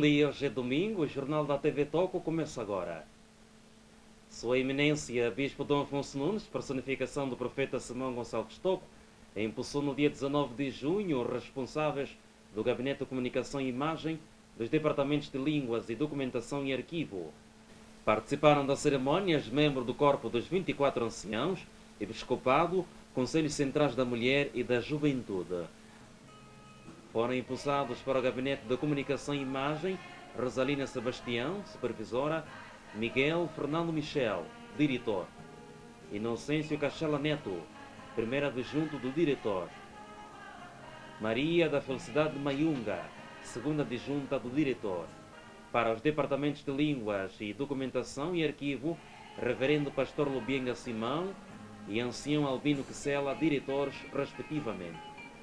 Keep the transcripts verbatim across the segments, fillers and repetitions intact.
Família, hoje é domingo, o Jornal da T V Toco começa agora. Sua Eminência Bispo Dom Afonso Nunes, personificação do profeta Simão Gonçalves Toco, impulsou no dia dezanove de junho os responsáveis do Gabinete de Comunicação e Imagem dos Departamentos de Línguas e Documentação e Arquivo. Participaram da cerimónia membros do Corpo dos vinte e quatro Anciãos, Episcopado, Conselhos Centrais da Mulher e da Juventude. Foram impulsados para o Gabinete de Comunicação e Imagem Rosalina Sebastião, supervisora, Miguel Fernando Michel, diretor, Inocêncio Cachela Neto, primeiro adjunto do diretor, Maria da Felicidade Mayunga, segunda adjunta do diretor. Para os Departamentos de Línguas e Documentação e Arquivo, Reverendo Pastor Lubienga Simão e Ancião Albino Quisela, diretores, respectivamente.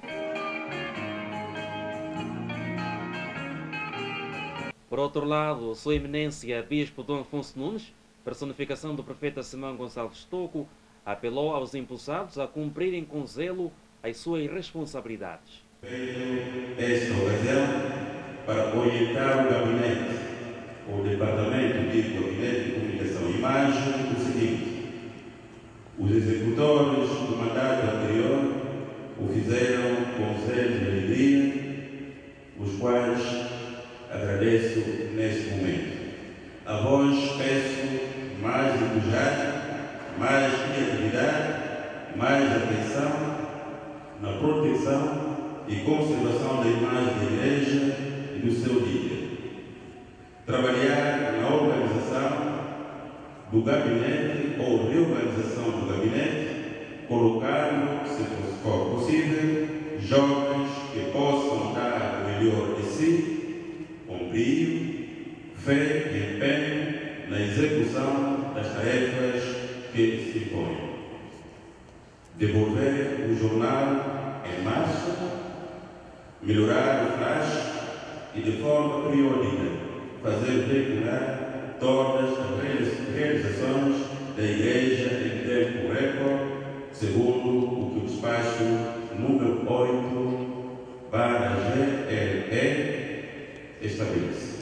Por outro lado, Sua Eminência Bispo Dom Afonso Nunes, personificação do profeta Simão Gonçalves Toco, apelou aos impulsados a cumprirem com zelo as suas responsabilidades. Esta ocasião para orientar o Gabinete, o Departamento de Gabinete de Comunicação e Imagem, o seguinte: os executores do mandato anterior o fizeram com zelo e alegria, os quais agradeço neste momento. A vós peço mais entusiasmo, mais criatividade, mais atenção na proteção e conservação da imagem da Igreja e do seu líder. Trabalhar na organização do gabinete ou reorganização do gabinete, colocando, se for possível, jovens que possam dar o melhor de si, com brio, fé e empenho na execução das tarefas que se impõem. Devolver o jornal em marcha, melhorar o flash e, de forma periódica, fazer regular todas as realizações da Igreja em tempo recorde, segundo o que o despacho número oito barra G L E estabelece.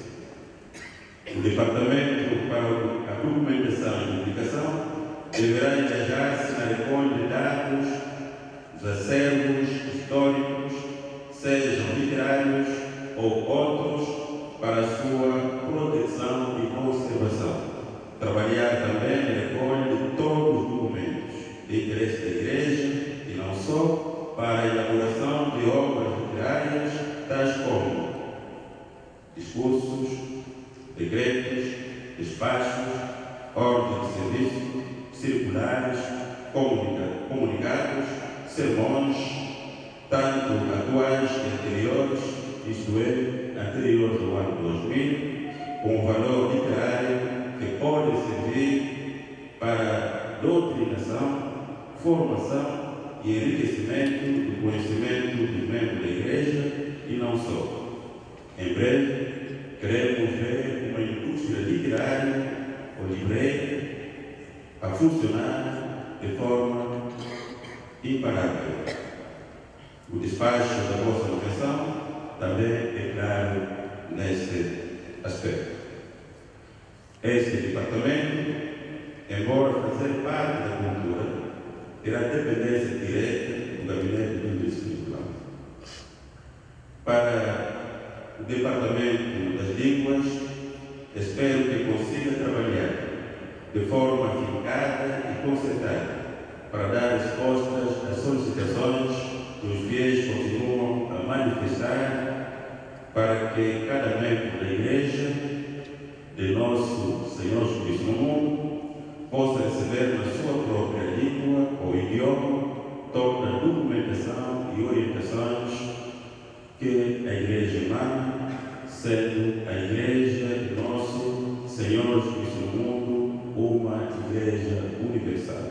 O Departamento para a Documentação e Publicação deverá engajar-se na recolha de dados dos acervos históricos, sejam literários ou outros, para a sua proteção e conservação. Trabalhar também na recolha de todos os documentos de interesse da Igreja e não só para a elaboração de obras literárias, tais como discursos, decretos, despachos, ordens de serviço, circulares, comunica, comunicados, sermões, tanto atuais e anteriores, isto é, anteriores ao ano dois mil, com valor literário que pode servir para doutrinação, formação e enriquecimento do conhecimento dos membros da Igreja e não só. Em breve, queremos ver uma indústria literária ou livreira a funcionar de forma imparável. O despacho da vossa votação também é claro neste aspecto. Este departamento, embora fazer parte da cultura, terá dependência direta do Gabinete do Espírito Santo. Para o Departamento das Línguas, espero que consiga trabalhar de forma afincada e concertada para dar respostas às solicitações que os fiéis continuam a manifestar, para que cada membro da Igreja de nosso Senhor Jesus no mundo possa receber na sua própria língua ou idioma toda a documentação e orientações que a Igreja emana, sendo a Igreja de nosso Senhor Jesus no mundo uma Igreja universal.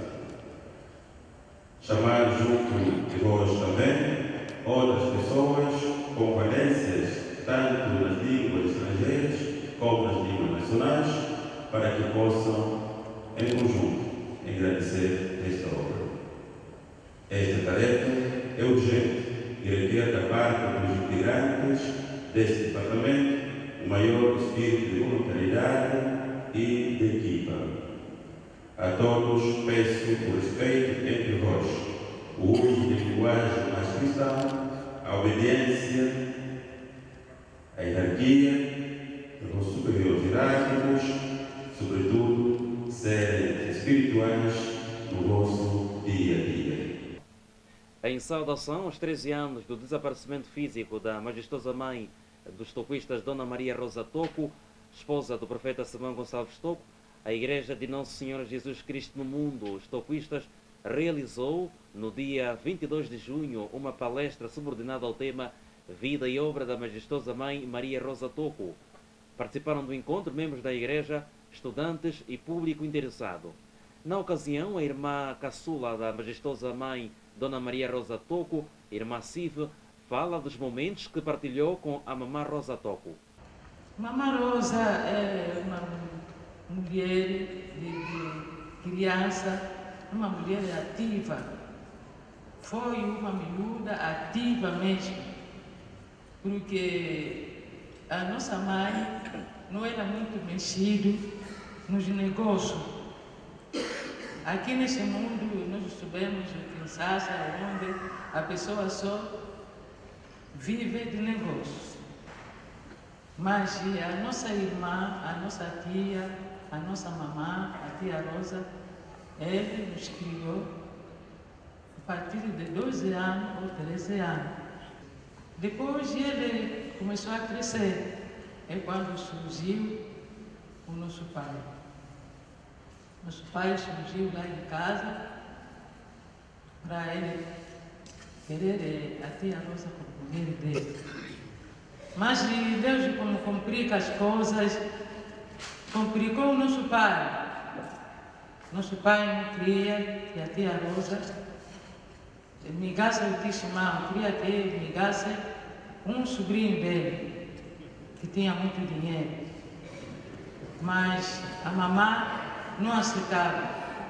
Chamar junto de vós também outras pessoas com valências tanto nas línguas estrangeiras como nas línguas nacionais, para que possam, em conjunto, engrandecer esta obra. Esta tarefa é urgente e requer da parte dos integrantes deste departamento o maior espírito de voluntariedade e de equipa. A todos peço o respeito entre vós, o uso de linguagem mais cristã, a obediência, a hierarquia dos superiores hierárquicos, sobretudo, serem espirituais no vosso dia a dia. Em saudação aos treze anos do desaparecimento físico da majestosa mãe dos toquistas, Dona Maria Rosa Toco, esposa do profeta Simão Gonçalves Toco, a Igreja de Nosso Senhor Jesus Cristo no Mundo, os toquistas, realizou no dia vinte e dois de junho uma palestra subordinada ao tema Vida e Obra da Majestosa Mãe Maria Rosa Toco. Participaram do encontro membros da Igreja, estudantes e público interessado. Na ocasião, a irmã caçula da majestosa mãe Dona Maria Rosa Toco, irmã Sive, fala dos momentos que partilhou com a mamã Rosa Toco. Mamã Rosa é uma mulher de, de criança, uma mulher ativa. Foi uma miúda ativa mesmo, porque a nossa mãe não era muito mexida nos negócios. Aqui nesse mundo nós estudamos em Kinshasa, onde a pessoa só vive de negócios. Mas a nossa irmã, a nossa tia, a nossa mamã, a tia Rosa, ele nos criou a partir de doze anos ou treze anos. Depois ele começou a crescer. É quando surgiu o nosso pai. Nosso pai surgiu lá em casa para ele querer a tia Rosa como mulher dele. Mas Deus, como complica as coisas, complicou o nosso pai. Nosso pai não queria que a tia Rosa migasse o tio Simão, queria que migasse um sobrinho dele, que tinha muito dinheiro. Mas a mamã não aceitava.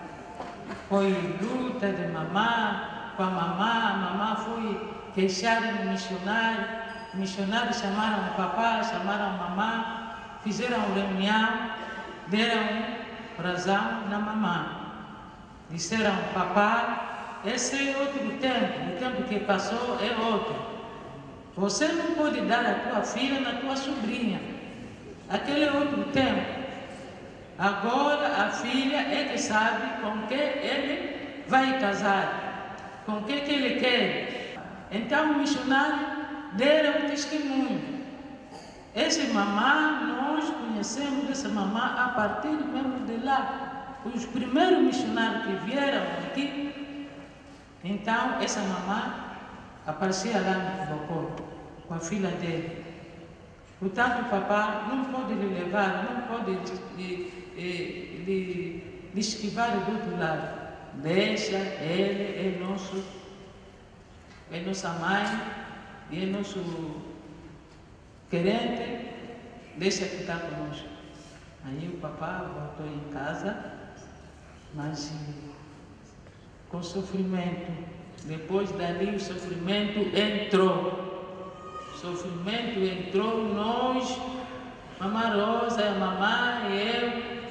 Foi luta de mamã com a mamã, a mamã foi queixada no missionário. Missionários chamaram o papai, chamaram a mamã, fizeram reunião, deram razão na mamã. Disseram, papai, esse é outro tempo, o tempo que passou é outro. Você não pode dar a tua filha na tua sobrinha. Aquele é outro tempo. Agora a filha é que sabe com que ele vai casar, com que que ele quer. Então o missionário deram testemunho. Essa mamã, nós conhecemos essa mamã a partir mesmo de lá. Os primeiros missionários que vieram aqui, então essa mamã aparecia lá no Bocó, com a filha dele. Portanto, o papai não pode lhe levar, não pode lhe, lhe, lhe, lhe esquivar do outro lado. Deixa, ele é nosso, é nossa mãe, e é nosso querente, deixa ficar conosco. Aí o papai voltou em casa, mas com sofrimento. Depois dali o sofrimento entrou. O sofrimento entrou, nós, mamãe Rosa, a mamãe e eu,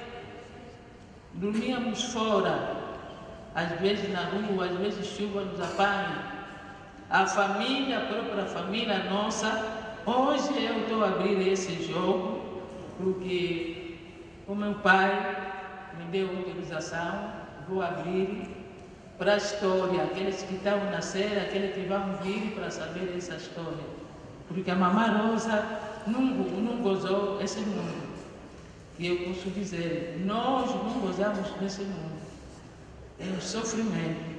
dormíamos fora. Às vezes na rua, às vezes chuva nos apanha. A família, a própria família nossa, hoje eu estou a abrir esse jogo porque o meu pai me deu autorização, vou abrir para a história, aqueles que estão a nascer, aqueles que vão vir para saber essa história. Porque a mamãe Rosa não, não gozou esse mundo. E eu posso dizer, nós não gozamos desse mundo. É um sofrimento.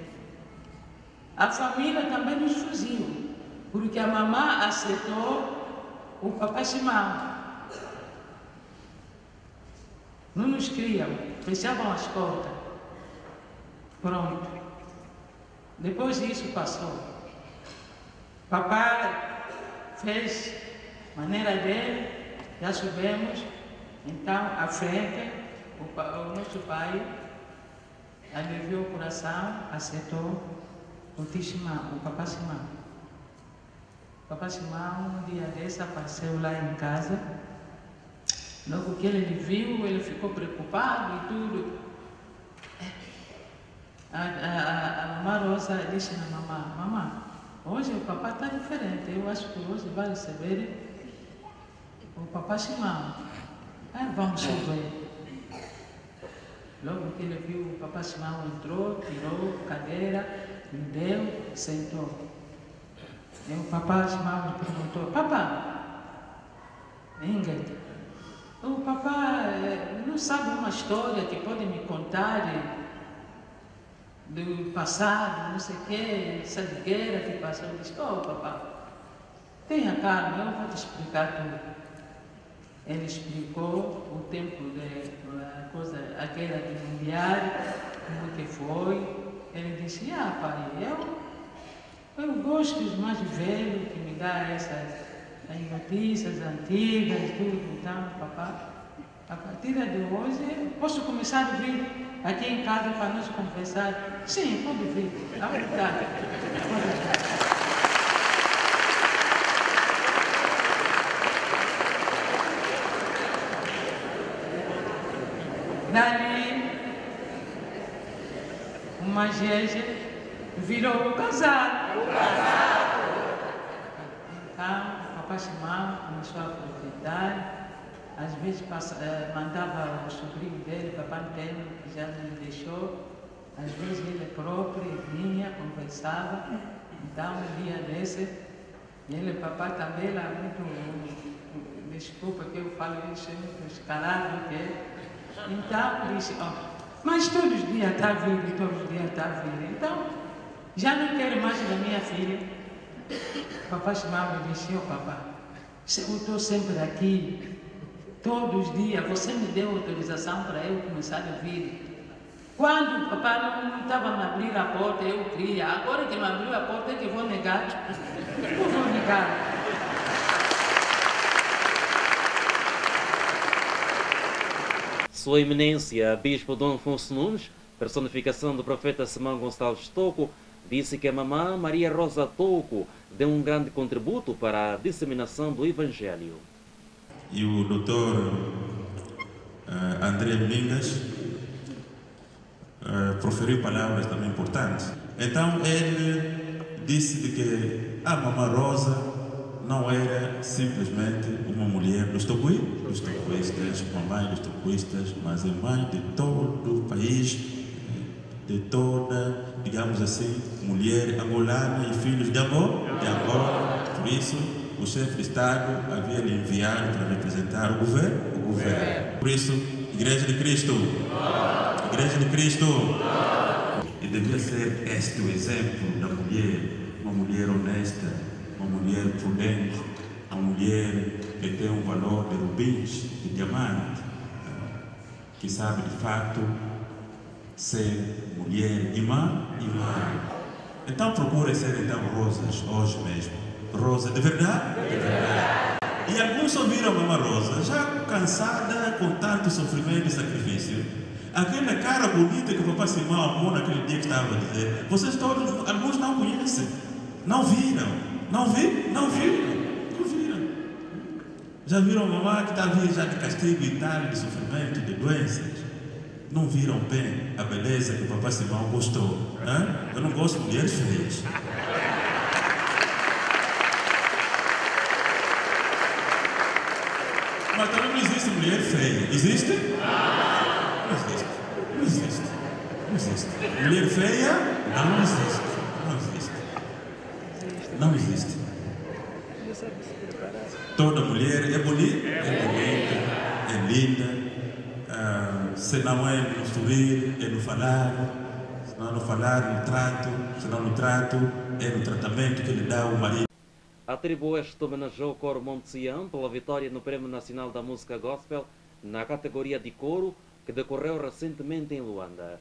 A família também nos fugiu, porque a mamã aceitou o papai Simão. Não nos criam, fechavam as portas. Pronto. Depois disso passou. Papai fez maneira dele, já subimos. Então, à frente, o, o nosso pai aliviou o coração, aceitou o tio Simão, o papai Simão. O papai Simão, um dia desse, apareceu lá em casa Logo que ele viu, ele ficou preocupado e tudo. A, a, a mamãe Rosa disse na mamãe, mamãe, hoje o papai está diferente, eu acho que hoje vai receber o papai Simão. Aí vamos ver. Logo que ele viu, o papai Simão entrou, tirou a cadeira, me deu, sentou. E o papai Simão me perguntou, papai, Ingrid, o papai não sabe uma história que pode me contar do passado, não sei o quê, essa guerra que passou? Eu disse, oh papai, tenha calma, eu vou te explicar tudo. Ele explicou o tempo da coisa, a guerra de mundial, como que foi. Ele disse, ah pai, eu, eu gosto dos mais velhos que me dão essas as notícias antigas, tudo. Então, papai, a partir de hoje, posso começar a vir aqui em casa para nós conversar? Sim, pode vir, à vontade. Dali, uma jeje virou o casado. Então, o papai Simão começou a aproveitar. Às vezes passa, eh, mandava o sobrinho dele, papai Antônio, que já me deixou. Às vezes ele próprio vinha, conversava. Então, um dia desse, ele, papai também era muito, desculpa que eu falo isso, muito escalado, que é. Então, disse, ó, mas todos os dias está vindo, todos os dias está vindo. Então, já não quero mais da minha filha. Papai chamava e disse, ó papai, eu estou sempre aqui, todos os dias, você me deu autorização para eu começar a vir. Quando o papai não estava a me abrir a porta, eu queria. Agora que me abriu a porta, é que eu vou negar. Eu vou negar. Sua Eminência, Bispo Dom Afonso Nunes, personificação do profeta Simão Gonçalves Tocco, disse que a mamã Maria Rosa Tocco deu um grande contributo para a disseminação do Evangelho. E o doutor uh, André Mingas uh, proferiu palavras também importantes. Então ele disse de que a mamã Rosa não era simplesmente uma mulher dos tocuí, dos tocuistas, mamãe dos tocuistas, mas é mãe de todo o país, de toda, digamos assim, mulher angolana e filhos de Angola, de Angola. Por isso, o chefe de Estado havia lhe enviado para representar o governo, o governo. Por isso, Igreja de Cristo, Igreja de Cristo. E devia ser este o exemplo da mulher, uma mulher honesta, uma mulher prudente, uma mulher que tem um valor de rubins, de diamante, que sabe de fato ser mulher e mãe e mãe. Então procure ser então rosas hoje mesmo. Rosa de verdade? De verdade. E alguns ouviram a mamãe Rosa, já cansada com tanto sofrimento e sacrifício. Aquela cara bonita que o papai Simão amou naquele dia que estava a dizer, vocês todos, alguns não conhecem, não viram. Não viram? Não viram? Não viram. Já viram a mamãe que está vindo já de castigo e tal, de sofrimento, de doenças? Não viram bem a beleza que o papai Simão gostou? Hein? Eu não gosto de mulheres feias. Mas também não existe mulher feia. Existe? Não existe. Não existe. Não existe. Mulher feia? Não existe. Não existe. Não existe. Toda mulher é bonita, é bonita, é linda. Uh, se não é no sorrir, é no falar. Se não é no falar, no trato. Se não no trato, é no tratamento que lhe dá o marido. A tribo Oeste homenageou o coro Monte Sião pela vitória no Prémio Nacional da Música Gospel na categoria de coro, que decorreu recentemente em Luanda.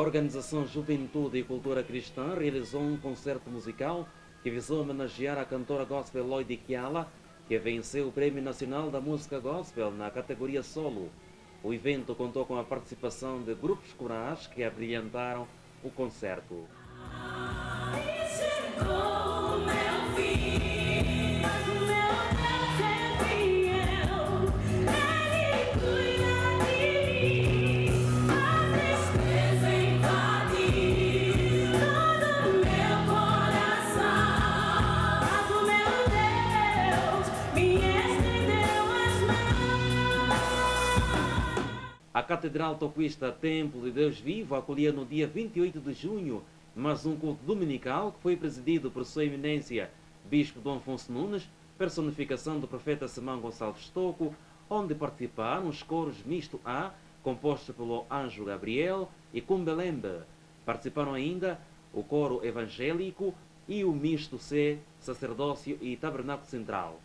organização Juventude e Cultura Cristã realizou um concerto musical que visou homenagear a cantora gospel Lloyd Kiala, que venceu o Prêmio Nacional da Música Gospel na categoria solo. O evento contou com a participação de grupos corais que abrilhantaram o concerto. A Catedral Toquista Templo de Deus Vivo acolhia no dia vinte e oito de junho mais um culto dominical que foi presidido por Sua Eminência Bispo Dom Afonso Nunes, personificação do profeta Simão Gonçalves Toco, onde participaram os coros Misto A, composto pelo Anjo Gabriel e Cumbelembe. Participaram ainda o coro evangélico e o Misto C, Sacerdócio e Tabernáculo Central.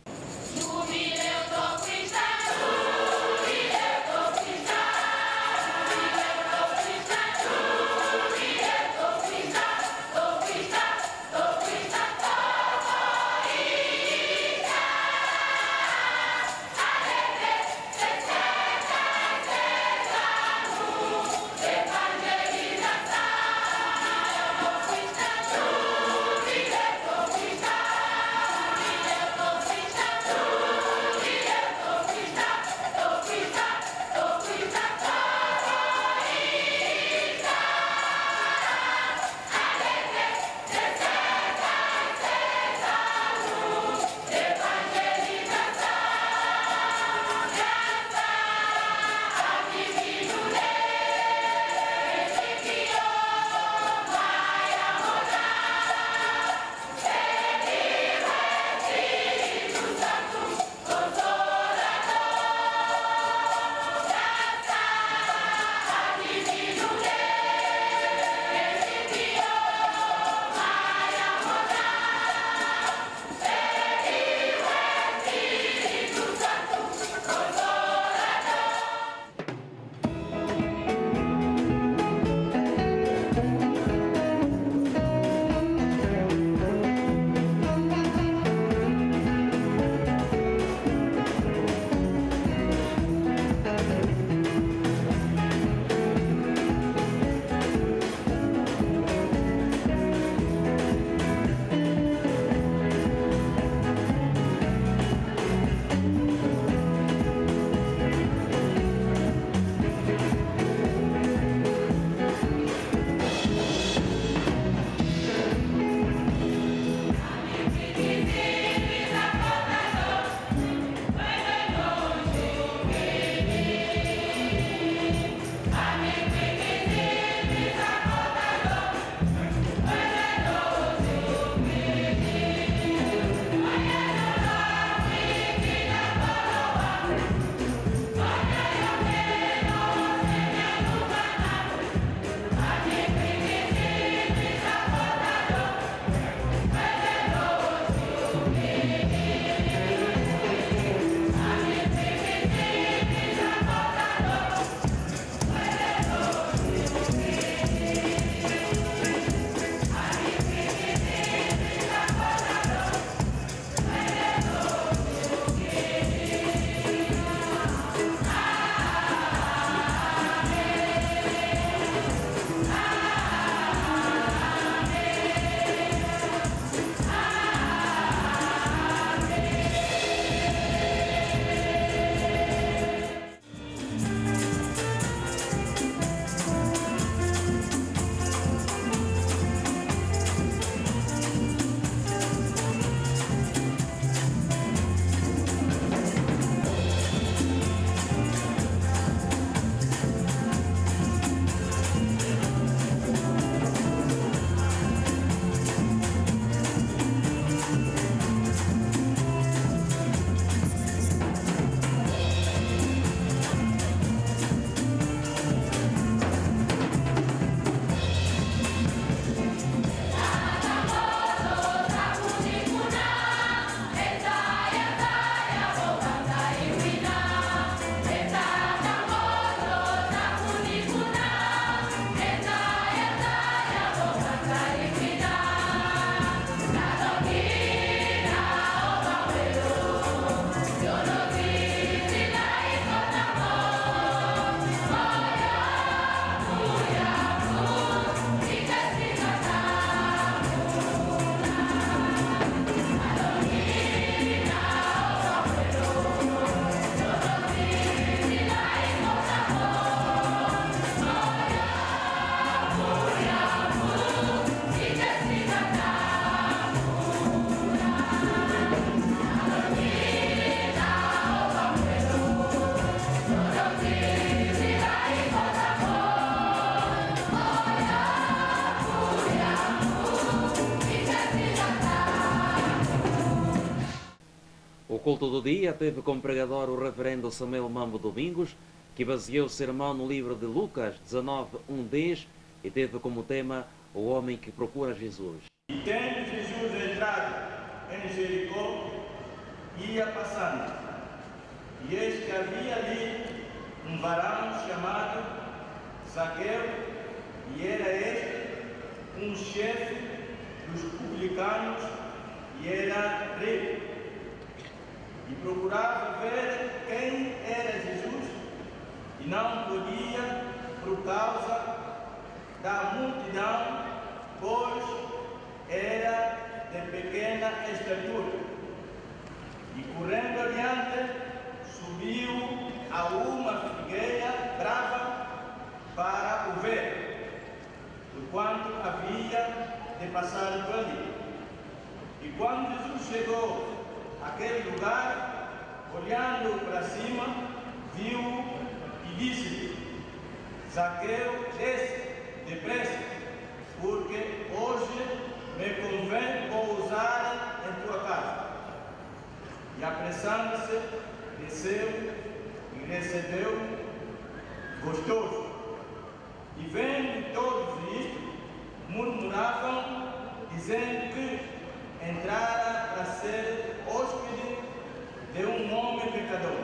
culto do dia teve como pregador o reverendo Samuel Mambo Domingos, que baseou o sermão no livro de Lucas dezanove, um diz, e teve como tema o homem que procura Jesus. E tendo Jesus entrado em Jericó, ia passando, e eis que havia ali um varão chamado Zaqueu, e era este um chefe dos publicanos, e era rico, e procurava ver quem era Jesus, e não podia por causa da multidão, pois era de pequena estatura. E correndo adiante, subiu a uma figueira brava para o ver, porquanto havia de passar por ali. E quando Jesus chegou àquele lugar, olhando para cima, viu e disse: Zaqueu, desce depressa, porque hoje me convém pousar em tua casa. E apressando-se, desceu e recebeu gostoso. E vendo todos isto, murmuravam, dizendo que entrara para ser hóspede de um homem pecador.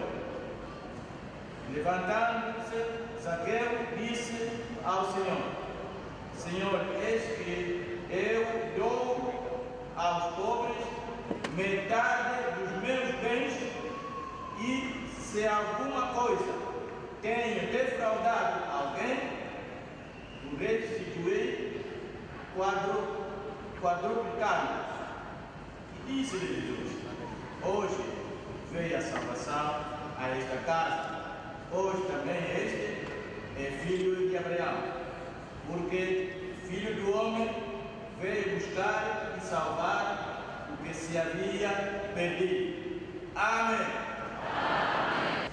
Levantando-se, Zaqueu disse ao Senhor: Senhor, eis que eu dou aos pobres metade dos meus bens, e se alguma coisa tenho defraudado alguém, o restituirei quadru, quadruplicado. E disse-lhe Jesus: hoje veio a salvação a esta casa, pois também este é filho de Abraão, porque filho do homem veio buscar e salvar o que se havia perdido. Amém. Amém.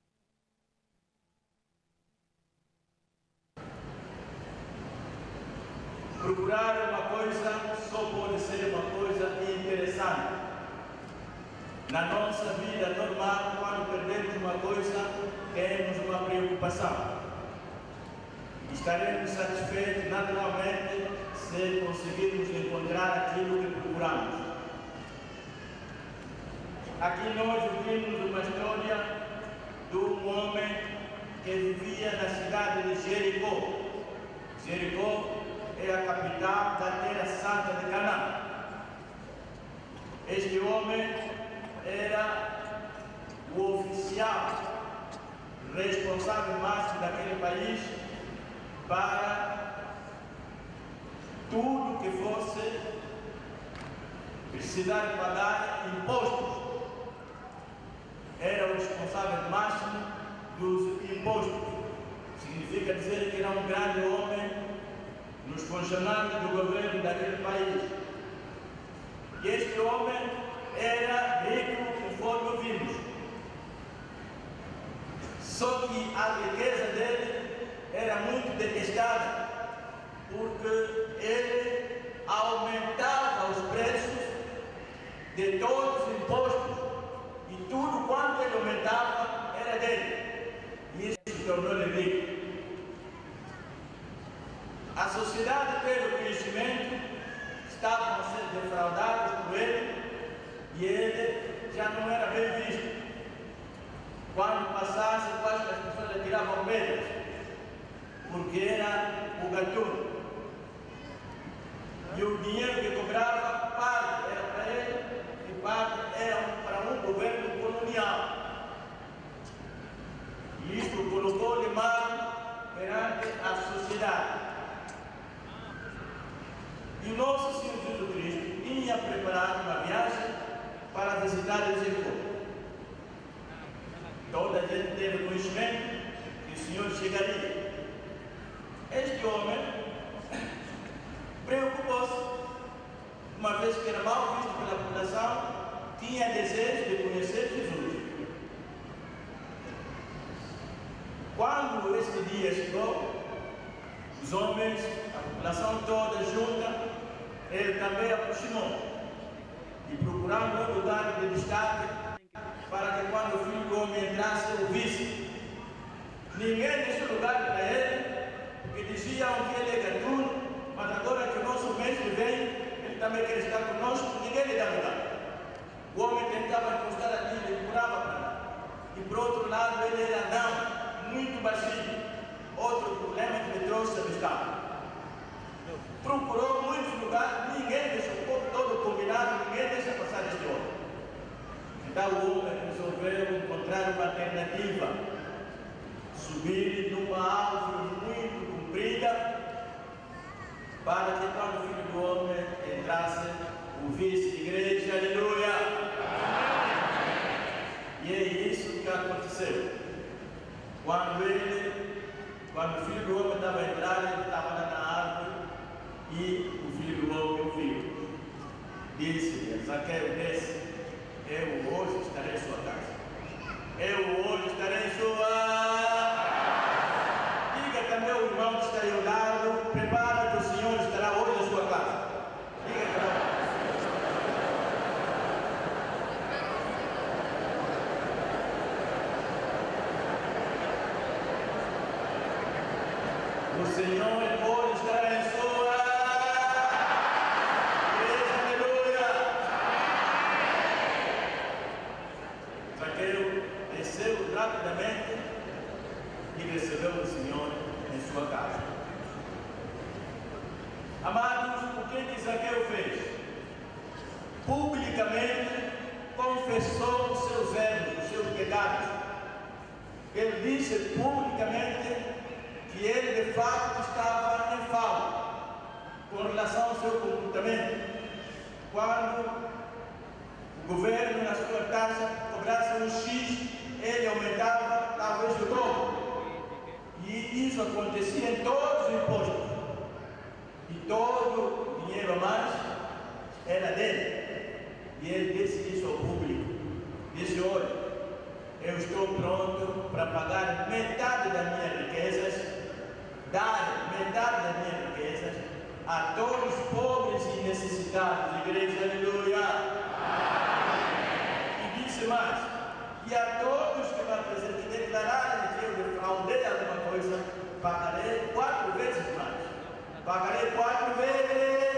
Procurar uma coisa só pode ser uma coisa interessante. Na nossa vida normal, quando perdemos uma coisa, temos uma preocupação. Estaremos satisfeitos naturalmente se conseguirmos encontrar aquilo que procuramos. Aqui nós ouvimos uma história de um homem que vivia na cidade de Jericó. Jericó é a capital da Terra Santa de Canaã. Este homem era o oficial responsável máximo daquele país para tudo que fosse precisar pagar impostos. Era o responsável máximo dos impostos. Significa dizer que era um grande homem nos funcionários do governo daquele país. E este homem era rico, conforme ouvimos. Só que a riqueza dele era muito detestada, porque ele aumentava os preços de todos os impostos, e tudo quanto ele aumentava era dele. E isso se tornou-lhe rico. A sociedade, pelo conhecimento, estavam a ser defraudados por ele, e ele já não era bem visto. Quando passasse, quase que as pessoas lhe tiravam pedras, porque era o gatuno. E o dinheiro que cobrava, parte era para ele e parte era para um governo colonial. E isto colocou-lhe mal perante a sociedade. E o nosso Senhor Jesus Cristo tinha preparado uma viagem para visitar Jericó. Toda a gente teve conhecimento que o Senhor chegaria. Este homem preocupou-se, uma vez que era mal visto pela população, tinha desejo de conhecer Jesus. Quando este dia chegou, os homens, a população toda junta, ele também aproximou, e procurando um lugar de destaque, Ninguém deixou lugar para ele, porque diziam que ele é gatuno, mas agora que o nosso mestre vem, ele também quer estar conosco, ninguém lhe dá lugar. O homem tentava encostar ali, ele curava para lá. E por outro lado, ele era não, muito baixinho. Outro problema que me trouxe a amistade. Procurou muitos lugares, ninguém deixou, o povo todo combinado, ninguém deixa passar este homem. Então o homem resolveu encontrar uma alternativa. Subir numa árvore muito comprida, para que quando o Filho do Homem entrasse, ouvisse a igreja, aleluia! E é isso que aconteceu. Quando ele, quando o Filho do Homem estava a entrar, ele estava lá na árvore e o Filho do Homem ouviu. Disse-lhe, Zaqueu, desce, eu hoje estarei em sua casa. Eu hoje estarei em sua... Diga também ao irmão que está aí ao lado, prepara que o Senhor estará hoje em sua casa. Diga também. O Senhor hoje estará em sua igreja, aleluia. Zaqueu desceu rapidamente e recebeu o Senhor em sua casa. Amados, o que Zaqueu fez? Publicamente confessou os seus erros, os seus pecados. Ele disse publicamente que ele de fato estava em falta com relação ao seu comportamento. Quando o governo, na sua taxa, cobrasse um X, ele aumentava talvez o dobro. E isso acontecia em todos os impostos. E todo o dinheiro a mais era dele. E ele disse isso ao público. Disse, olha, eu estou pronto para pagar metade das minhas riquezas, dar metade das minhas riquezas a todos os pobres e necessitados. Igreja, aleluia. E disse mais, e a todos que me apresentem, que declararem que eu defraudei alguma coisa, pagarei quatro vezes mais. Pagarei quatro vezes.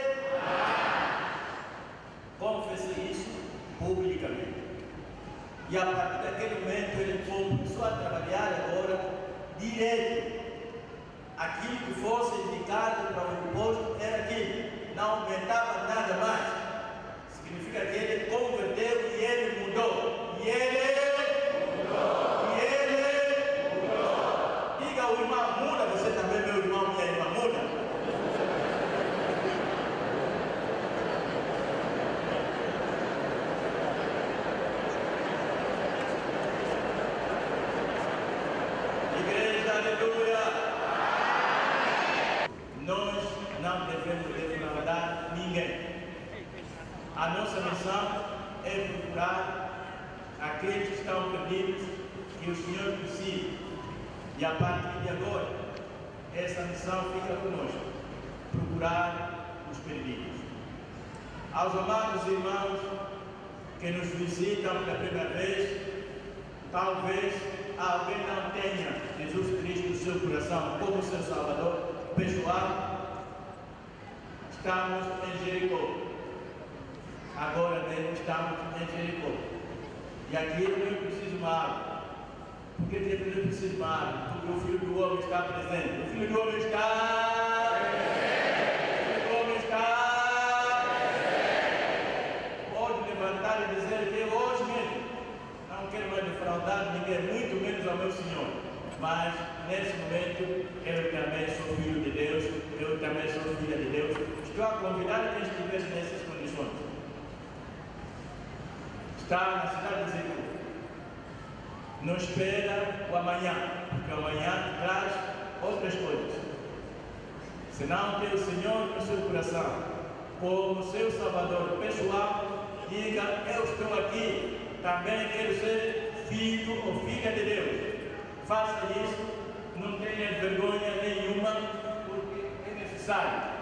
Confessei isso publicamente. E a partir daquele momento ele começou a trabalhar agora direito. Aquilo que fosse indicado para o imposto era aquilo, não aumentava nada mais. Significa que ele converteu e ele mudou. E ele mudou. E ele mudou. Diga ao irmão, muda, você também, meu irmão, minha irmã, muda. Igreja, aleluia. Nós não devemos defraudar ninguém. A nossa missão é procurar aqueles que estão perdidos, que o Senhor precisa. E a partir de agora, essa missão fica conosco. Procurar os perdidos. Aos amados irmãos que nos visitam pela primeira vez, talvez alguém não tenha Jesus Cristo no seu coração como seu Salvador pessoal. Estamos em Jericó. Agora mesmo estamos em Jericó. E aqui eu não preciso uma água. Por que eu não preciso uma água? Porque o Filho do Homem está presente. O Filho do Homem está presente. O Filho do Homem está presente. Pode levantar e dizer que eu hoje mesmo não quero mais defraudar ninguém, muito menos ao meu Senhor. Mas nesse momento eu também sou filho de Deus, eu também sou filha de Deus. Estou a convidar quem estiver nessas condições. Está na cidade de Jericó. Não espera o amanhã, porque o amanhã traz outras coisas. Se não tem o Senhor no seu coração, como seu Salvador pessoal, diga, eu estou aqui, também quero ser filho ou filha de Deus. Faça isso, não tenha vergonha nenhuma, porque é necessário.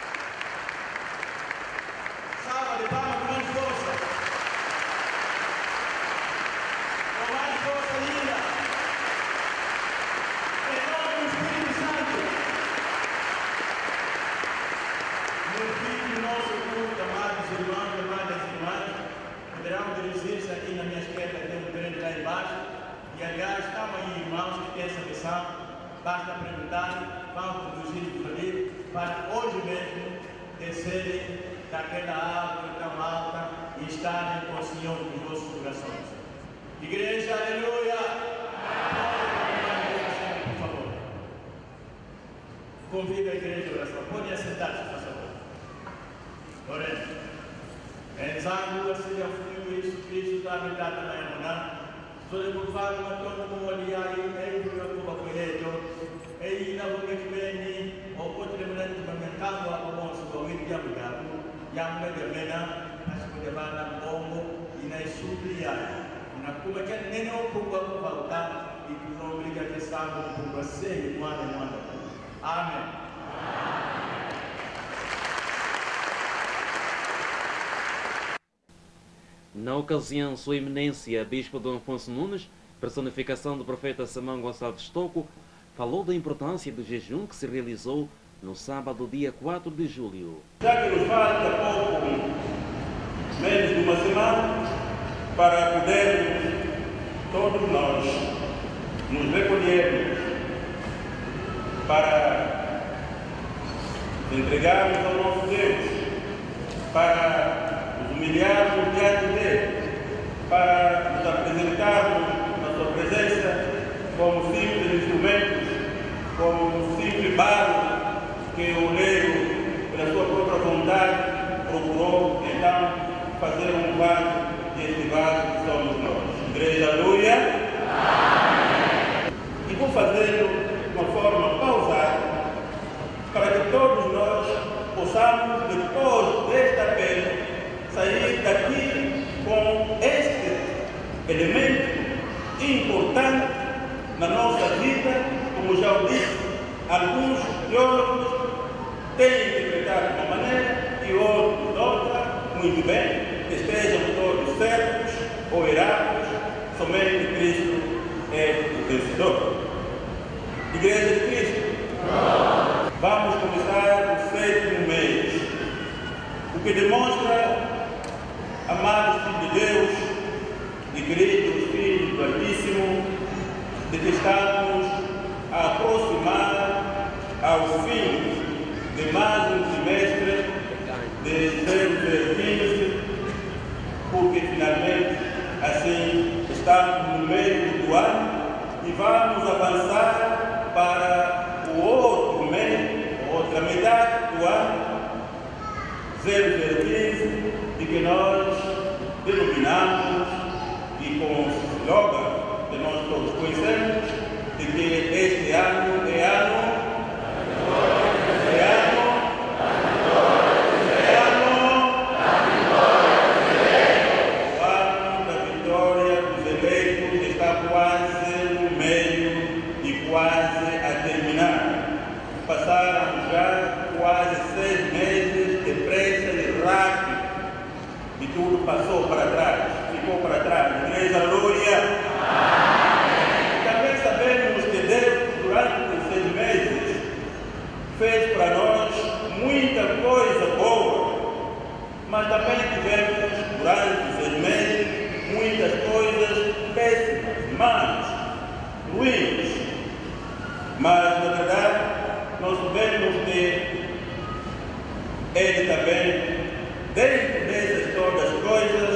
Salva de palmas com mais força. nosso culto, amados irmãos, amadas irmãs, poderão dirigir-se aqui na minha esquerda, tem um grande lá embaixo. E aliás, estão aí irmãos que têm essa missão, basta perguntar, vão conduzir-vos ali, para hoje mesmo descerem daquela árvore tão alta e estarem com o Senhor nos vossos corações. Igreja, aleluia! Por favor. Convido a igreja a oração. Podem assentar-se, por favor. Oremos. Enzangu asilia fungu Yesu Kristo tamitata na yamuna. Sole kufanya matono mwali ai ei kuwa kweto. Ei na bunge kibeni okotre mnani tumekango hapo monso kwa wiki ya mgabu. Yamwe jamena asikuja bana mbongo inaisubiri yake. Unakuwa kile neno kubwa kubwa itunomliga kisango kubwa sema mwana mwana. Amen. Na ocasião, Sua Eminência, Bispo Dom Afonso Nunes, personificação do profeta Simão Gonçalves Tocco, falou da importância do jejum que se realizou no sábado, dia quatro de julho. Já que nos falta pouco, menos de uma semana, para podermos, todos nós, nos recolhermos, para entregarmos ao nosso Deus, para nos humilharmos diante dele, para nos apresentarmos na sua presença como simples instrumentos, como simples barro que o oleiro, pela sua própria vontade, procurou então fazer um vaso, e este vaso que somos nós. Igreja, aleluia! E vou fazê-lo de uma forma pausada, para que todos nós possamos, depois desta pena, sair daqui com este elemento importante na nossa vida, como já o disse, alguns teólogos têm interpretado de uma maneira e outros de outra, muito bem, que estejam todos certos ou errados, somente Cristo é o vencedor. Igreja de Cristo, vamos começar o sétimo mês, o que demonstra, amados filhos de Deus e queridos filhos do Altíssimo, de que estamos a aproximar ao fim de mais um trimestre de zero zero quinze, porque finalmente assim estamos no meio do ano e vamos avançar para o outro mês, a outra metade do ano, zero zero quinze, e que nós denominamos e com o slogan que nós todos conhecemos, de que este ano é ano, é ano, é ano, o ano da vitória dos eleitos está quase no meio e quase a terminar. Passaram já quase seis meses depressa e rápido, e tudo passou para trás, ficou para trás. Igreja, aleluia! Também sabemos que Deus, durante os seis meses, fez para nós muita coisa boa, mas também tivemos, durante os seis meses, muitas coisas péssimas, más, ruins. Mas, na verdade, nós sabemos que Ele também, dentro dessas todas as coisas,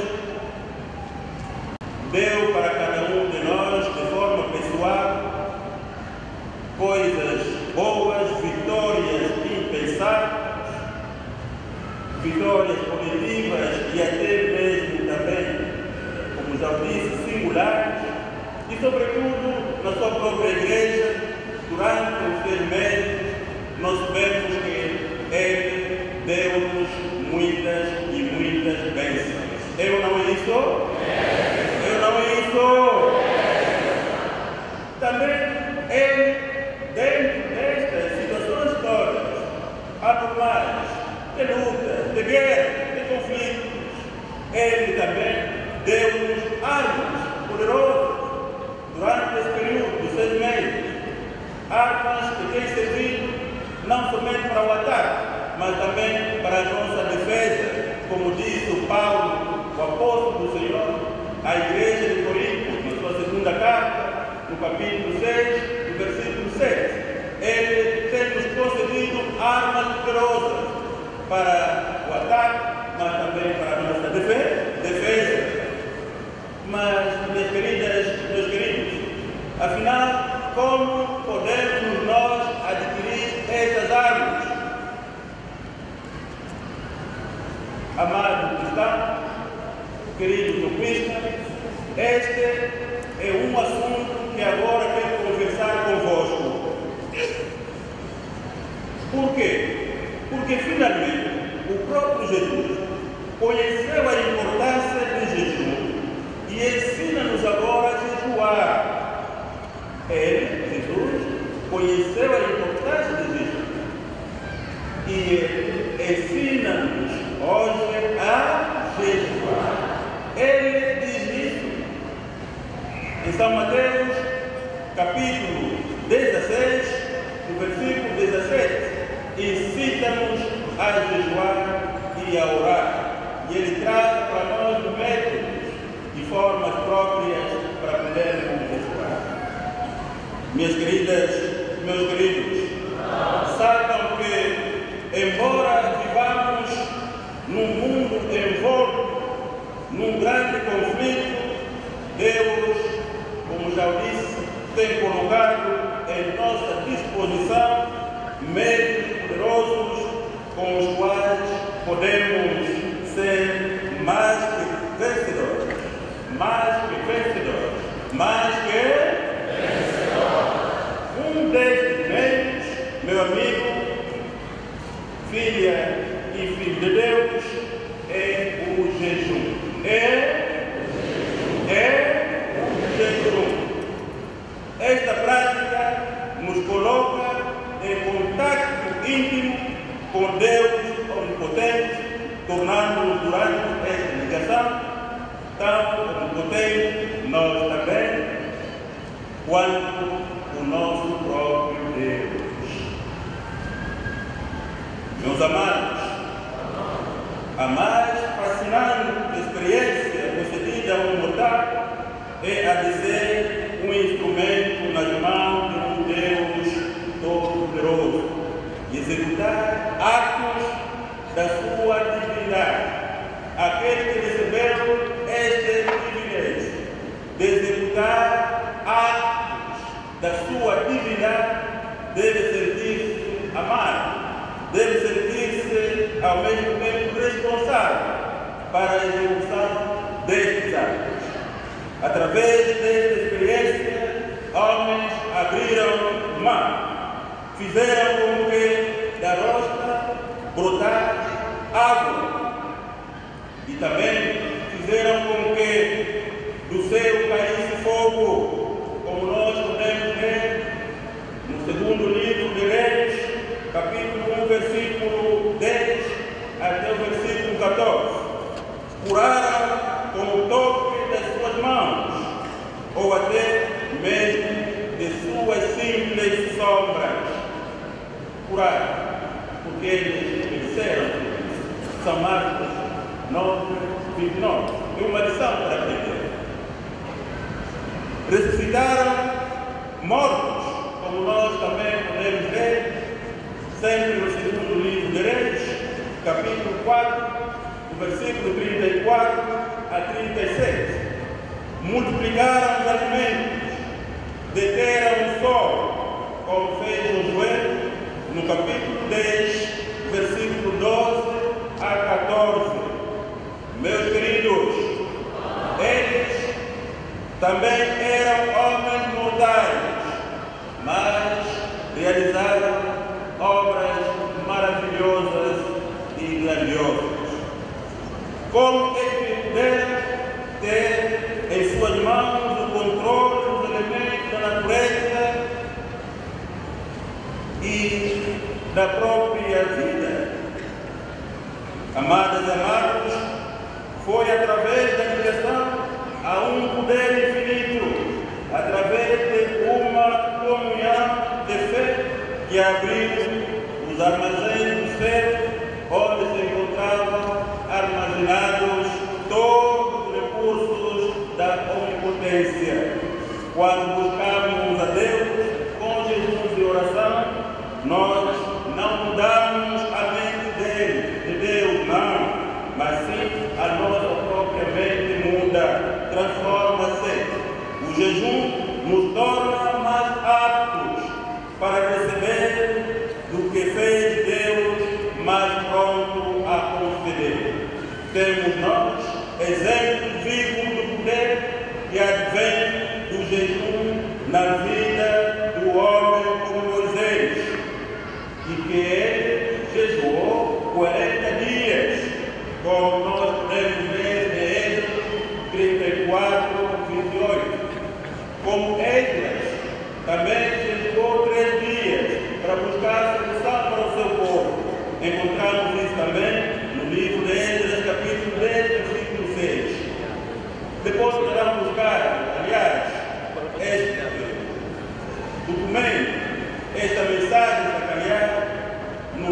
deu para cada um de nós, de forma pessoal, coisas boas, vitórias impensáveis, vitórias coletivas e até mesmo também, como já disse, singulares, e sobretudo na sua própria igreja, durante os seis meses, nós vemos que Ele deu-nos muitas e muitas bênçãos. Eu não é isso? Eu não é isso? Também Ele, dentro destas situações todas, anormais, de lutas, de guerra, de conflitos, Ele também deu-nos armas poderosas durante esse período de seis meses. Armas que têm servido não somente para o ataque, mas também para a nossa defesa. à Igreja de Corinto, na sua segunda carta, no capítulo seis, no versículo sete. Ele tem nos concedido armas poderosas para o ataque, mas também para a nossa defesa. Mas, minhas queridas, meus queridos, afinal, como podemos nós adquirir essas armas? Amado cristão, querido tucuista, este é um assunto que agora quero conversar convosco. Por quê? Porque finalmente o próprio Jesus conheceu a importância do jejum e ensina-nos agora a jejuar. Ele, Jesus, conheceu a importância do jejum e ensina-nos hoje a jejuar. Ele diz isso em São Mateus, capítulo dezesseis, no versículo dezessete. Incita-nos a jejuar e a orar. E ele traz para nós métodos e formas próprias para podermos jejuar. Minhas queridas, meus queridos, saibam que, embora vivamos num mundo envolto num grande conflito, Deus, como já disse, tem colocado em nossa disposição meios poderosos com os quais podemos ser mais que vencedores, mais que vencedores, mais que vencedores. Um destes meios, meu amigo, filha e filho de Deus, é o jejum. É, é o jejum. Esta prática nos coloca em contato íntimo com Deus onipotente, tornando-nos durante esta ligação tão onipotente nós também, quanto o nosso próprio Deus. Meus amados, a mais fascinante experiência concedida a um mortal é a de ser um instrumento nas mãos de um Deus Todo-Poderoso e executar atos da sua divindade. Aquele que recebeu este privilégio de executar atos da sua divindade deve sentir-se amado, deve sentir-se ao mesmo tempo responsável para a execução destes atos. Através desta experiência, homens abriram mão, fizeram com que da rocha brotasse água e também fizeram com que do céu caísse fogo, como nós podemos ver no segundo livro de Reis, capítulo um, versículo dez até o versículo catorze. Curaram com o toque das suas mãos, ou até mesmo de suas simples sombras. Curaram, porque eles disseram, São Marcos nove, vinte e nove. É uma lição para aprender. Ressuscitaram mortos, como nós também podemos ver, sempre no segundo livro de Reis, capítulo quatro, do versículo trinta e quatro a trinta e sete. Multiplicaram os alimentos, deteram o sol, como fez Josué, no capítulo dez, versículo doze a catorze. Meus queridos, eles também eram homens mortais, mas realizaram obras maravilhosas e grandiosas. Como é que puderam ter em suas mãos o controle dos elementos da natureza e da própria vida? Amadas e amados, foi através da direção a um poder infinito, através de uma comunhão de fé que abriu os armazéns do céu, onde se encontravam armazenados todos os recursos da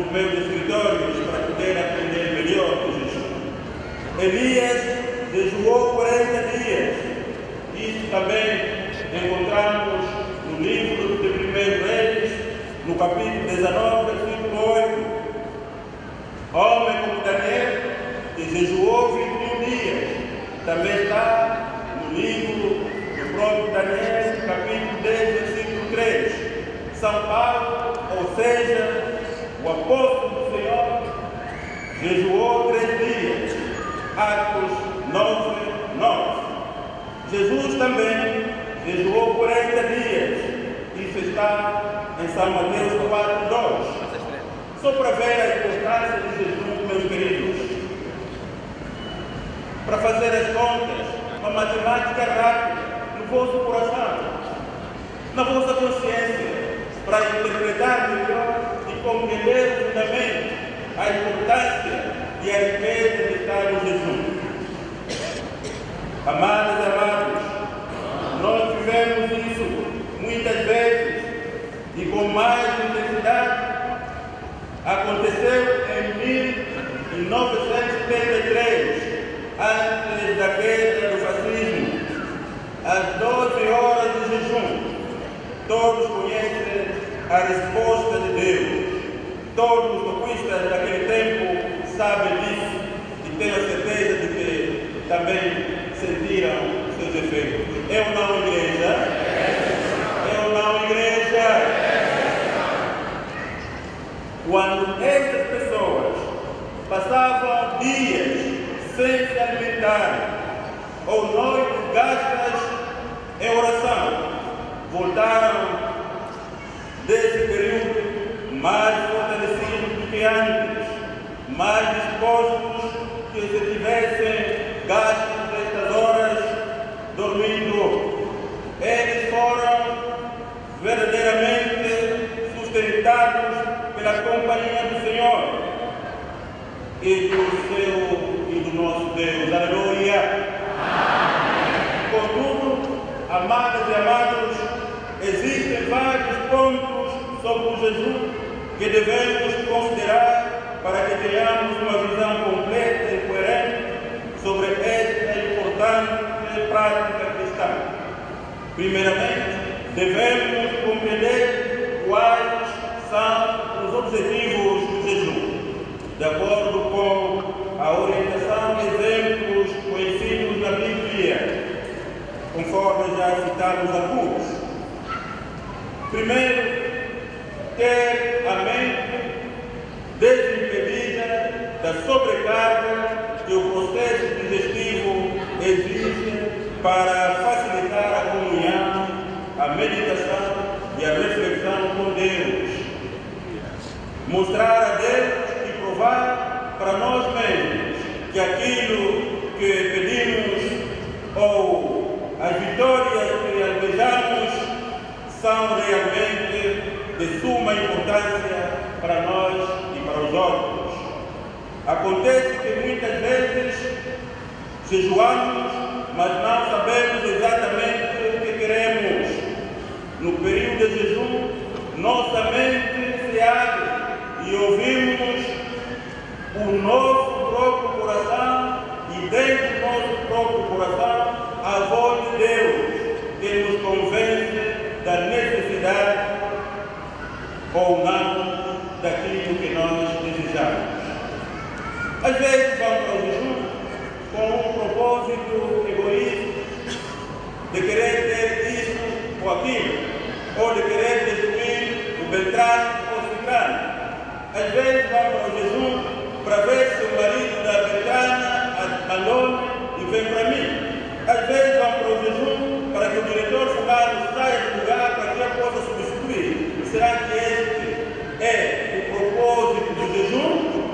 nos meus escritórios para poder aprender melhor de jejum. Elias jejuou quarenta dias. Isso também encontramos no livro de primeiro Reis, no capítulo dezenove, versículo oito. Homem como Daniel, que jejuou vinte e um dias, também está no livro do próprio Daniel, capítulo dez, versículo três. São Paulo, ou seja, o apóstolo do Senhor, jejuou três dias. Atos nove, nove. Jesus também jejuou quarenta dias. Isso está em São Mateus quatro, dois. Só para ver a importância do jejum, meus queridos. Para fazer as contas, uma matemática rápida no vosso coração, na vossa consciência, para interpretar melhor e compreender profundamente a importância e a riqueza de estar no jejum. Amadas e amados, nós vivemos isso muitas vezes e com mais intensidade. Aconteceu em mil novecentos e setenta e três, antes da queda do fascismo, às doze horas de jejum. Todos conhecem a resposta de Deus. Todos os toquistas daquele tempo sabem disso e tenho a certeza de que também sentiram seus efeitos. Eu não, igreja? Eu não, igreja? Quando essas pessoas passavam dias sem se alimentar ou noites gastas em oração, voltaram desse período mais fortalecidos do que antes, mais dispostos que se tivessem gasto estas horas dormindo. Eles foram verdadeiramente sustentados pela companhia do Senhor e do seu e do nosso Deus. Aleluia! Contudo, amadas e amados, existem vários pontos sobre o jejum que devemos considerar para que tenhamos uma visão completa e coerente sobre esta importante prática cristã. Primeiramente, devemos compreender quais são os objetivos do jejum, de acordo com a orientação e exemplos conhecidos na Bíblia, conforme já citamos alguns. Primeiro, ter a mente desimpedida da sobrecarga que o processo digestivo exige para facilitar a comunhão, a meditação e a reflexão com Deus. Mostrar a Deus e provar para nós mesmos que aquilo que pedimos ou as vitórias que almejamos são realmente de suma importância para nós e para os outros. Acontece que muitas vezes jejuamos, mas não sabemos exatamente o que queremos. No período de jejum, nossa mente se abre e ouvimos o nosso próprio coração e dentro do nosso próprio coração a voz de Deus que nos convence da necessidade ou não daquilo que nós desejamos. Às vezes vamos para o jejum com um propósito egoísta de querer ter isso ou aquilo, ou de querer destruir o Beltrano ou o Ciclano. Às vezes vamos para o jejum para ver se o marido da Beltrana abandona e vem para mim. Às vezes vamos para o jejum para que o diretor fulano saia do lugar para que eu possa substituir. Será que este é o propósito do jejum?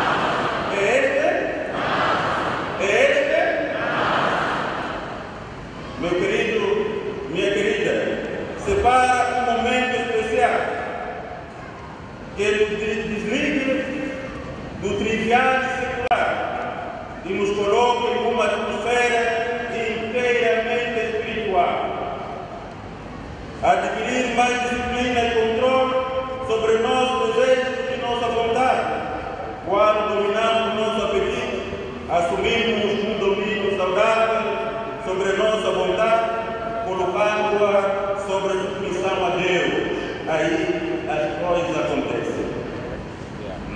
É este? É este? Meu querido, minha querida, separa um momento especial que nos desligue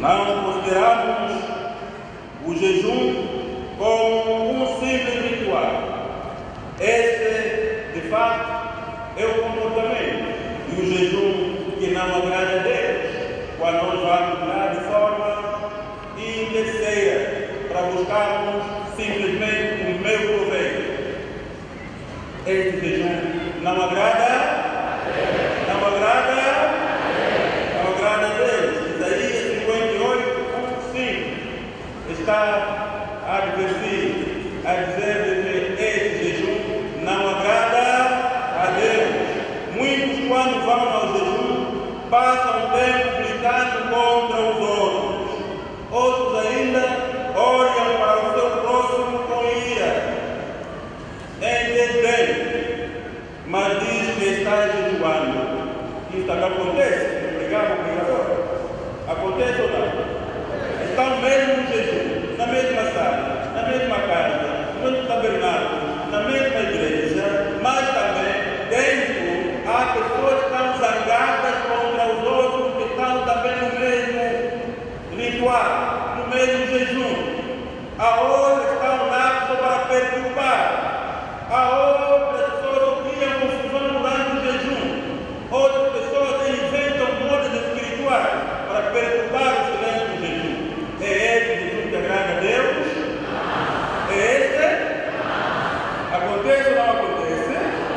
Não consideramos o jejum como um simples ritual. Este, de fato, é o comportamento e o jejum que não agrada a Deus, quando nós vamos lá de forma interesseira para buscarmos simplesmente o meu proveito. Este jejum não agrada? Não agrada? Não agrada a Deus. Isaías cinquenta e oito, cinco está a advertir, a dizer que este jejum não agrada a Deus. Muitos, quando vão ao jejum, passam o tempo gritando contra os outros. Outros ainda olham para o seu próximo com ira, em desdém, mas diz que está jejuando. Isso também acontece, obrigado, obrigador. Acontece ou não? Estão mesmo no jejum, na mesma sala, na mesma casa, no mesmo tabernáculo, na mesma igreja, mas também dentro há pessoas que estão zangadas contra os outros que estão também no mesmo ritual, no mesmo jejum. Há outras que estão lá só para perturbar. Há outras pessoas que criam confusão durante o jejum. Outras pessoas inventam modas espirituais para perturbar o silêncio do jejum. É esse jejum que agrada a Deus? É esse? Acontece ou não acontece?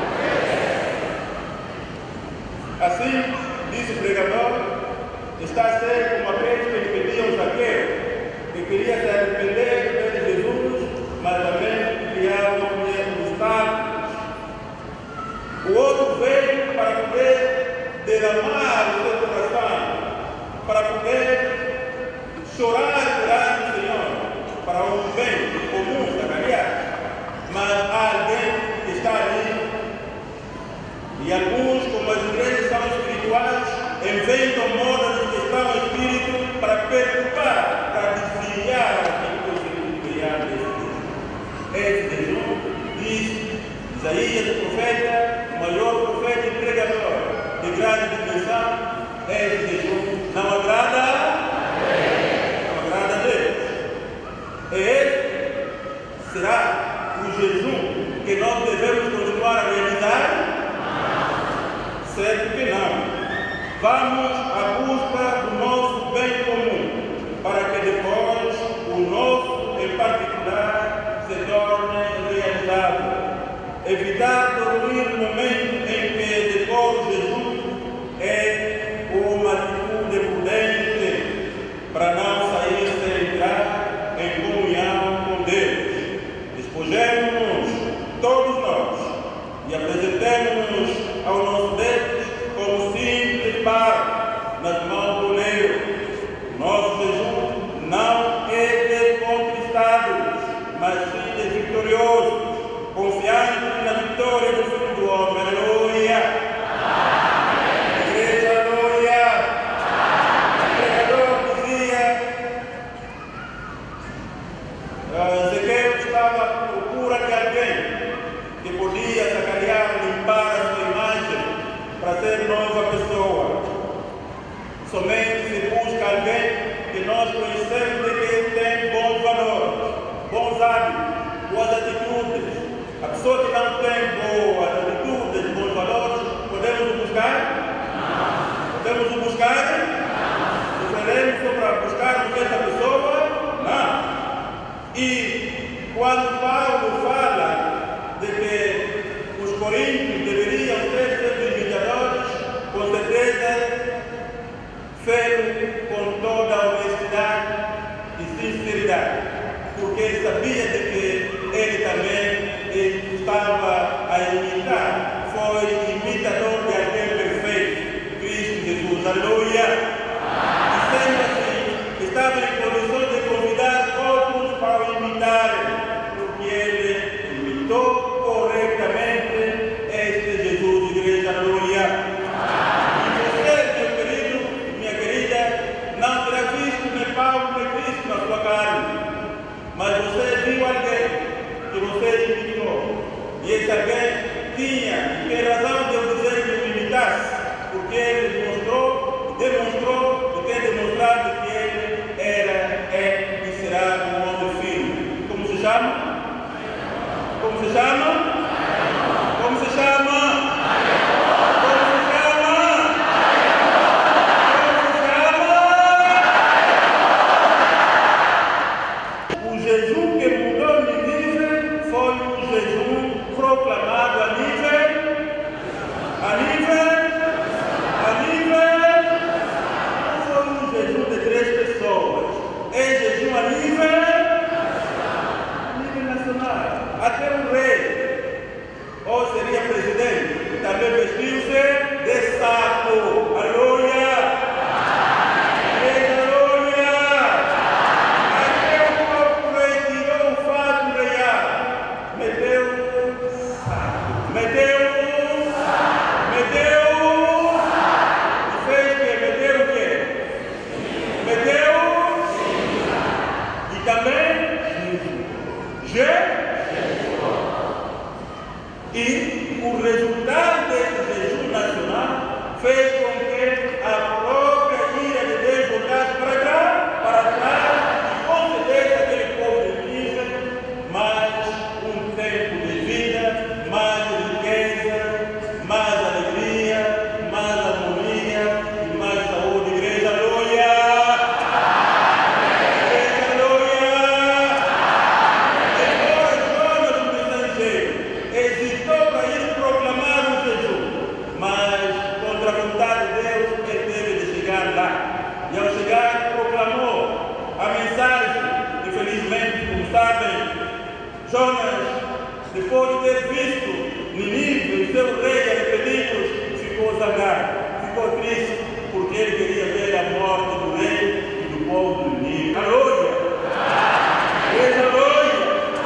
Assim, disse o pregador, está a ser como aqueles que pediam Zaqueu, que queria se arrepender de Jesus, mas também criavam um estado. O outro veio para poder derramar o seu coração, para poder chorar perante o Senhor, para um bem comum, aliás. Mas há alguém que está ali, e alguns, como as igrejas são espirituais, inventam modas de questão espírito para perturbar, para desviar aquilo que o Senhor criado desse Esse jejum, diz Isaías, o profeta, o maior profeta e pregador de grande dimensão, esse jejum não agrada? Não agrada a Deus. Esse será o jejum que nós devemos continuar a realizar? Certo que não. Vamos à busca do nosso bem comum, para que depois o nosso, em particular, se torne realizável. Evitar dormir no momento em que depois o jejum é uma atitude prudente, para não sair sem entrar em comunhão com Deus. Despojemos-nos, todos nós, e apresentemos-nos ao nosso Deus como simples barro nas mãos do oleiro. Nosso jejum não é de conquistados, mas sim de vitoriosos, confiando na vitória do Filho do Homem. Aleluia! Igreja, aleluia! O pregador dizia, Ezequiel estava à procura de alguém que podia sacanear, limpar a sua imagem para ser nova pessoa. Somente se busca alguém que nós conhecemos e que tem bons valores, bons hábitos, boas atitudes. A pessoa que não tem boas atitudes, bons valores, podemos buscar? Podemos buscar? Preferimos só para buscarmos essa pessoa? Não. E quando Paulo fala de que os coríntios deveriam ser seus imitadores, com certeza fez com toda a honestidade e sinceridade, porque ele sabia de que ele também estava a imitar, foi imitador de alguém perfeito, Cristo Jesus. Aleluia! E sendo assim, estava em condições de convidar outros para o imitarem, porque ele imitou corretamente este Jesus, igreja. Aleluia! E você, meu querido, minha querida, não terá visto nem Paulo nem Cristo na sua carne, mas você viu alguém que você imitou, e esse alguém tinha, tem razão de eu dizer que o imitasse, porque ele demonstrou, demonstrou e tem demonstrado que ele chama? Como se chama? Como se chama? Como se chama? O jejum que mudou Nínive foi um jejum proclamado a nível, a nível, a nível, não foi um jejum de três pessoas, é jejum a nível, a nível nacional. Até o rei, ou seria presidente, também vestiu-se de saco. Aleluia! Aleluia! Até o próprio rei tirou o fato real, meteu, meteu, meteu, e fez o quê? Meteu o quê? Meteu, e também, je, e o resultado desse jejum nacional fez com que a própria ira de Deus voltasse para trás, para trás e concedesse àquele povo de Nínive mais um tempo de vida, mais riqueza, mais alegria, mais harmonia e mais saúde. Igreja, aleluia! Igreja, aleluia! Embora Jonas, o mensageiro, hesitou para ir proclamar o jejum, mas contra a vontade de Deus, ele teve de chegar lá. E ao chegar, proclamou a mensagem. Infelizmente, como sabem, Jonas, depois de ter visto Nínive, o seu rei arrependido, ficou zangado, ficou triste, porque ele queria ver a morte do rei e do povo de Nínive. Aleluia! Igreja, aleluia!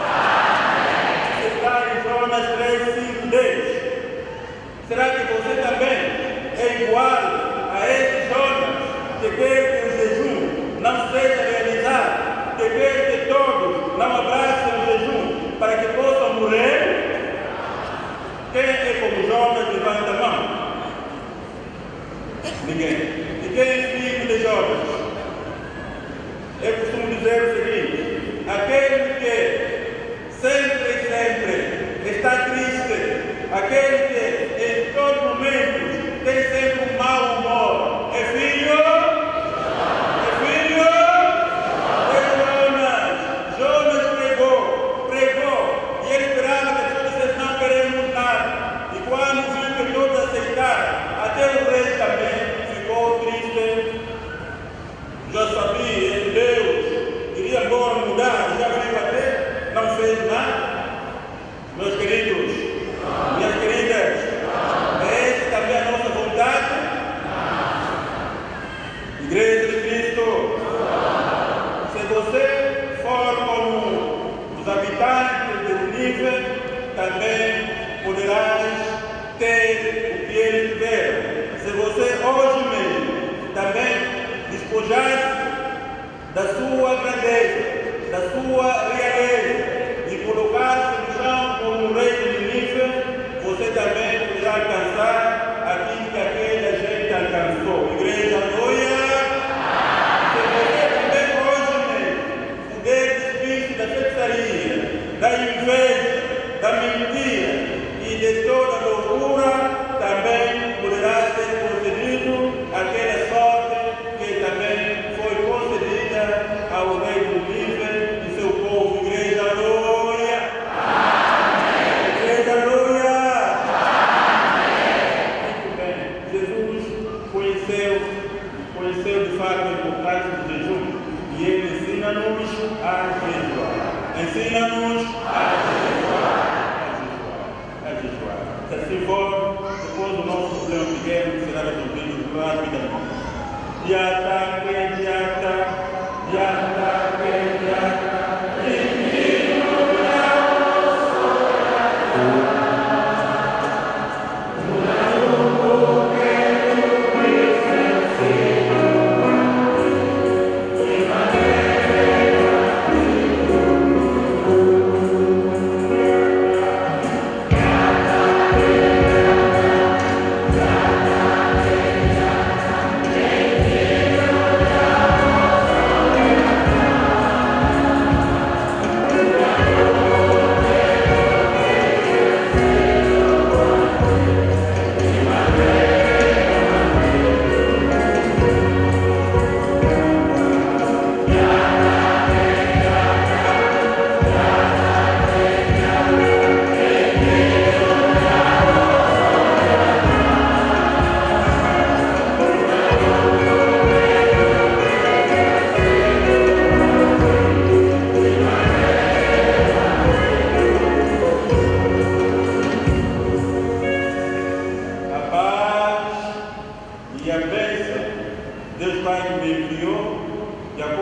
Está em Jonas três, cinco, dez. Será que você também é igual a esse Jonas que quer que o jejum não seja realizado, que quer que todos não abracem o jejum para que possam morrer? Quem é como Jonas? Levanta a mão. Ninguém. E quem é filho de Jonas? Eu costumo dizer o seguinte: aquele que sempre e sempre está triste, aquele que em todo momento tem sempre um mau humor, é filho? É filho? É Jonas. Jonas pregou, pregou, e ele esperava que as pessoas não queremos nada. E quando viu que todos aceitaram, até o rei também ficou triste. Já sabia que Deus iria agora mudar, já viu até, não fez nada. Meus queridos, minhas queridas, é essa também a nossa vontade? Igreja de Cristo, se você for como os habitantes de Nínive, também poderás ter o que eles tiveram. Se você hoje mesmo também despojar-se da sua grandeza, da sua realeza e colocar-se no chão como o rei de Nínive, você também poderá alcançar aquilo que aquela gente alcançou. Igreja, aleluia! Se você também hoje mesmo puder despir-se da feitiçaria, da inveja, da mentira e de toda loucura, também poderá ser concedido aquela sorte que também foi concedida ao rei de Nínive e seu povo. Igreja, aleluia! Igreja, aleluia! Muito bem, Jesus conheceu, conheceu de fato a importância do jejum e ele ensina-nos a jejuar. Ensina-nos a jejuar. A jejuar. Se assim for, depois do nosso problema pequeno será resolvido rapidamente. Yata, yata, yata, yata,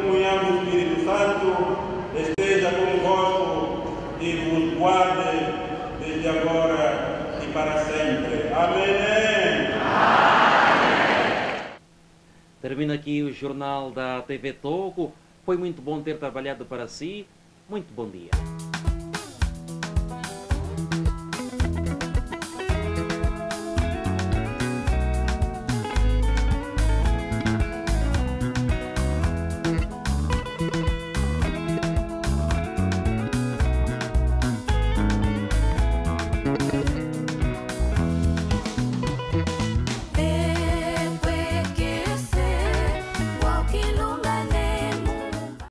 comunhão do Espírito Santo esteja convosco e vos guarde desde agora e para sempre. Amém. Termina aqui o jornal da T V Togo. Foi muito bom ter trabalhado para si. Muito bom dia.